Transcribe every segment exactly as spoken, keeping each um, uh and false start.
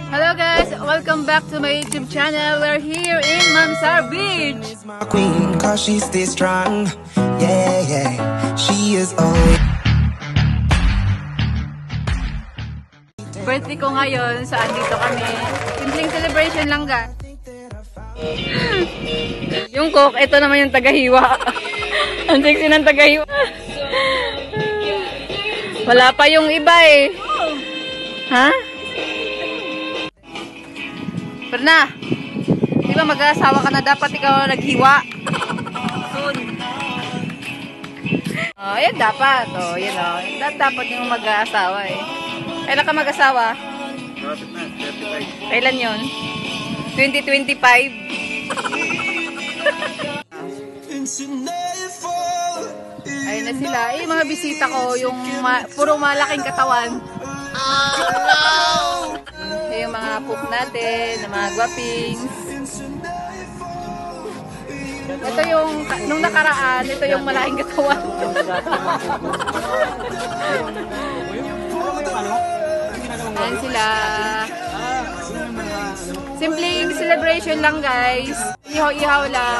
Hello guys, welcome back to my YouTube channel. We're here in Mamsar Beach. My queen, cause she stays strong. Yeah, yeah, she is always. Birthday ko ngayon, saan dito kami. Simpleng celebration lang ga. Yung cook, ito naman yung tagahiwa. Ang sexy ng tagahiwa. Wala pa yung iba eh. Ha? Perna, di ba mag-aasawa ka na dapat ikaw naghiwa? Soon. Oh, yan dapat. Oh, yan oh. Dapat yung mag-aasawa eh. Kailan ka mag-asawa? Kailan yun? twenty twenty-five? Ayun na sila. Eh, mga bisita ko, yung ma puro malaking katawan. Oh, no! Yung mga poop natin, ng mga guwapings. Ito yung, nung nakaraan, ito yung malaking katawan. Ayan sila. Simpleng celebration lang guys. Ihaw-ihaw lang.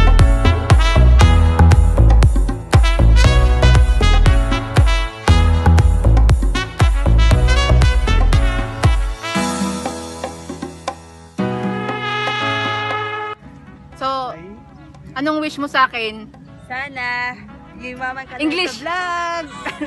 So, anong wish mo sa akin? Sana yumaman ka English. sa vlog.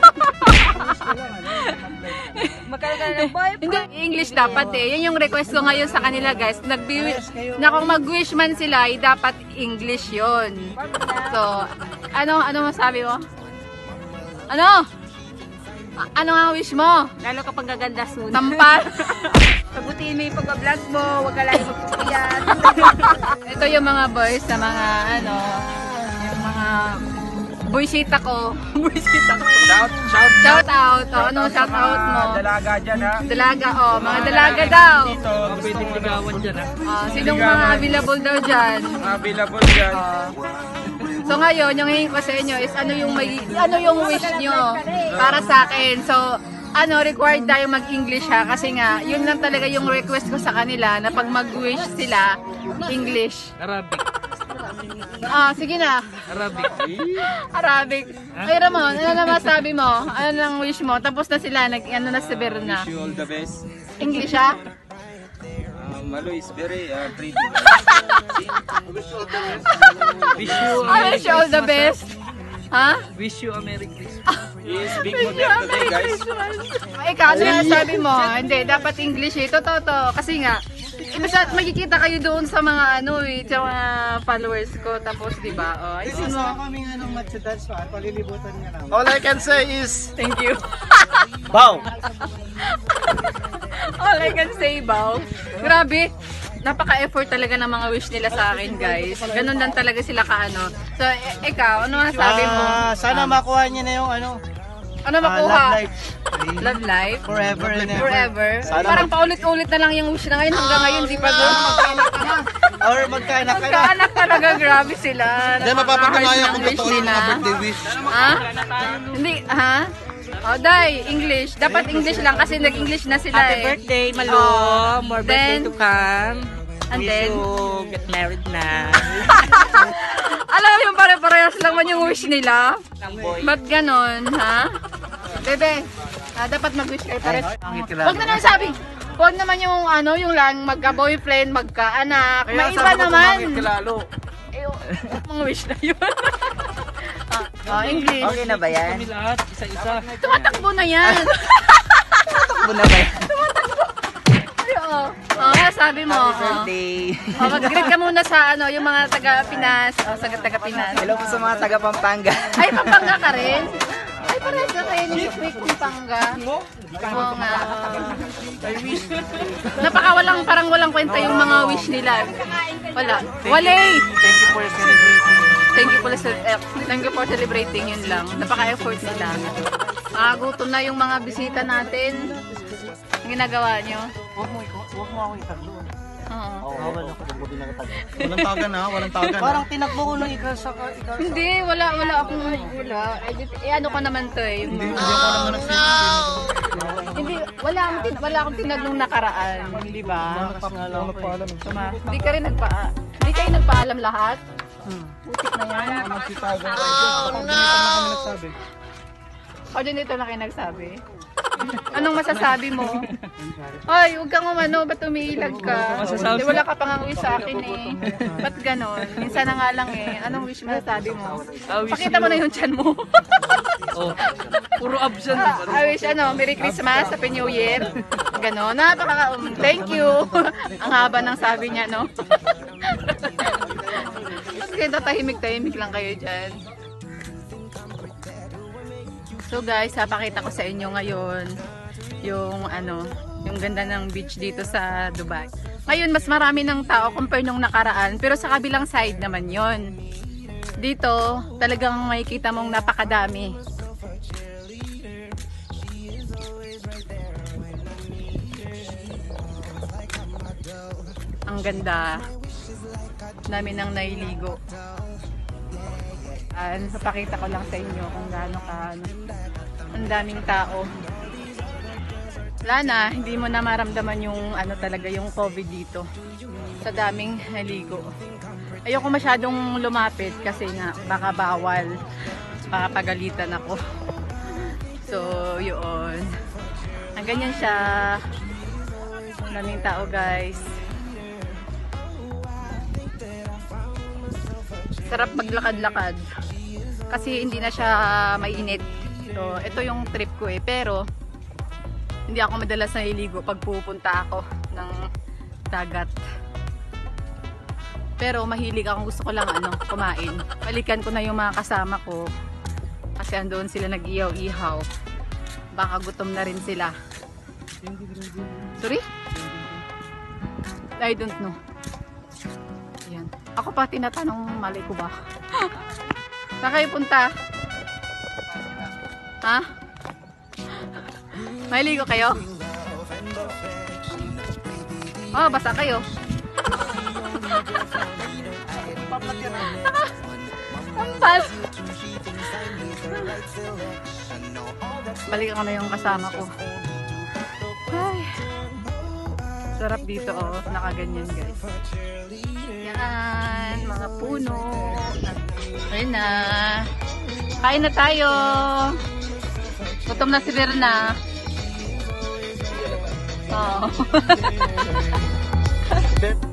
Magkaroon ka na ng boyfriend. Hindi, English dapat eh. Yan yung request ko ngayon sa kanila guys. Nag-wish, na kung mag-wish man sila, eh, dapat English yon. So, ano, ano masabi mo? Ano? A ano ang wish mo? Lalo ka pang gaganda soon. Tampal. Pagbutiin mo yung pag-vlog mo. Huwag ka lang magpupiyat. Ito yung mga boys sa mga ano, yung mga boysita ko. Boysita ko. Shout, shout, Shout out. O, anong shout out mo? Dalaga dyan ha. Dalaga, oh. Mga dalaga daw. Dito, pwedeng ligawan dyan ha. Oh, sinong mga available daw dyan? Available dyan. Oh. So ngayon, yung hingin ko sa inyo is ano yung may, ano yung wish nyo para sa akin. So, ano, required tayo mag-English ha. Kasi nga, yun lang talaga yung request ko sa kanila na pag mag-wish sila, English. Arabic. Ah, sige na. Arabic. Arabic. Ay, Ramon, ano na masabi mo? Ano nang wish mo? Tapos na sila, nag, ano na si Berna. Wish you all the best. English ha? Um, Malo is very uh, pretty. Wish you I wish you all the best. Ha? Wish you a Merry Christmas. Yes, big model today guys. Ikaw, ano yung sabi mo? Hindi, dapat English eh. Totoo to. Kasi nga, Basta magkikita kayo doon sa mga ano eh, sa mga followers ko. Tapos di ba? Oh, ayun mo. Kaming anong matcha dance pa, palilibutan niya namin. All I can say is Thank you. bow. All I can say, bow. Grabe. Napaka-effort talaga ng mga wish nila sa akin, guys. Ganun lang talaga sila kaano. So, e ikaw, ano masabi mo? Ah, sana makuha niya na yung ano, Ano ah, makuha? love life. Love life? Forever and ever. Forever? Sana Parang paulit-ulit na lang yung wish na ngayon. Hanggang ngayon, di pa doon. Or magkaanak ka na. Magkaanak talaga, grabe sila. Hindi, mapapatunayan kung Wish totoo yung nila. mga birthday wish. Ha? Hindi, ha? Oh, Day, English. Dapat English lang kasi nag-English na sila Happy eh. birthday, Malo. Oh, More then- birthday to come. And Wish then? you get married na. Alam mo yung pare-parehas lang man yung wish nila. Ng boy. Ba't ganon, ha? Bebe, ah, dapat mag-wish kayo pares. Huwag na naman sabi. Huwag naman yung ano, yung lang magka-boyfriend, magka-anak. May iba naman. Kilalo. Eh, mga wish na yun. ah, oh, English. Okay na ba yan? Kami lahat, isa-isa. Tumatakbo na yan. Takbo na ba yan? Ay, oh. Oh, sabi mo. Happy birthday. Oh, mag-greet ka muna sa ano, yung mga taga-Pinas. Oh, sa taga-Pinas. Hello po sa mga taga Pampanga. Ay, Pampanga ka rin? Ay, parehas na kayo ni Quick Pampanga. Oo nga. Napaka walang, parang walang kwenta yung mga wish nila. Wala. Walay! Thank you for celebrating. Thank you for, eh, thank you for celebrating, yun lang. Napaka-effort nila. Ah, gutom na yung mga bisita natin. Ang ginagawa nyo. Huwag mo, huwag mo ako itaglo. Oo. Oo, bawal ako. Walang tagan ha, walang tagan. Parang tinakbo ko nung ikaw sa ikaw sa... Hindi, wala, wala akong wala. Eh, eh, ano ko naman to eh. Yung Hindi, mga- hindi ako naman nagsisimula. Hindi, wala akong, tin wala akong tinaglong nakaraan, di ba? Malakas nga lang ako eh. Tuma, hindi ka rin nagpa Hindi kayo nagpaalam lahat? Hmm. Putik na yan. Magsitagan kayo dyan. Kapag ganito na kami nagsabi. O din ito na kayo nagsabi? Anong masasabi mo? Ay, huwag kang umano, ba't umiilag ka? Di wala ka pang uwi sa akin eh. Ba't ganon? Minsan na nga lang eh. Anong wish masasabi mo? Pakita mo na yung tiyan mo. Puro absent. Ah, I wish ano, Merry Christmas, Happy New Year. Ganon. Napaka, um, thank you. Ang haba ng sabi niya, no? Ba't ganito tahimik-tahimik lang kayo dyan? So guys, papakita ko sa inyo ngayon yung ano, yung ganda ng beach dito sa Dubai. Ngayon mas marami ng tao compare nung nakaraan, pero sa kabilang side naman yon. Dito talagang makikita mong napakadami. Ang ganda. Dami nang nailigo. Ano, papakita ko lang sa inyo kung gaano ka ano, ang daming tao. Wala na, hindi mo na maramdaman yung ano talaga yung COVID dito. Sa daming naligo. Ayoko masyadong lumapit kasi nga baka bawal. Baka pagalitan ako. So, yun. Ang ganyan siya. Ang daming tao, guys. Sarap maglakad-lakad kasi hindi na siya mainit. So, ito yung trip ko eh. Pero, hindi ako madalas naliligo pag pupunta ako ng dagat. Pero, mahilig ako. Gusto ko lang ano, kumain. Balikan ko na yung mga kasama ko. Kasi andoon sila nag-ihaw-ihaw. Baka gutom na rin sila. Sorry? I don't know. Yan. Ako pa tinatanong, mali ko ba? Saan kayo punta? Ha? Mahiligo kayo? Oh, basa kayo. Ampas. Balikan ko na yung kasama ko. Ay. Sarap dito oh, nakaganyan guys. Yan, mga puno. Ayun na. Kain na tayo. Gutom na si Verna. Oh.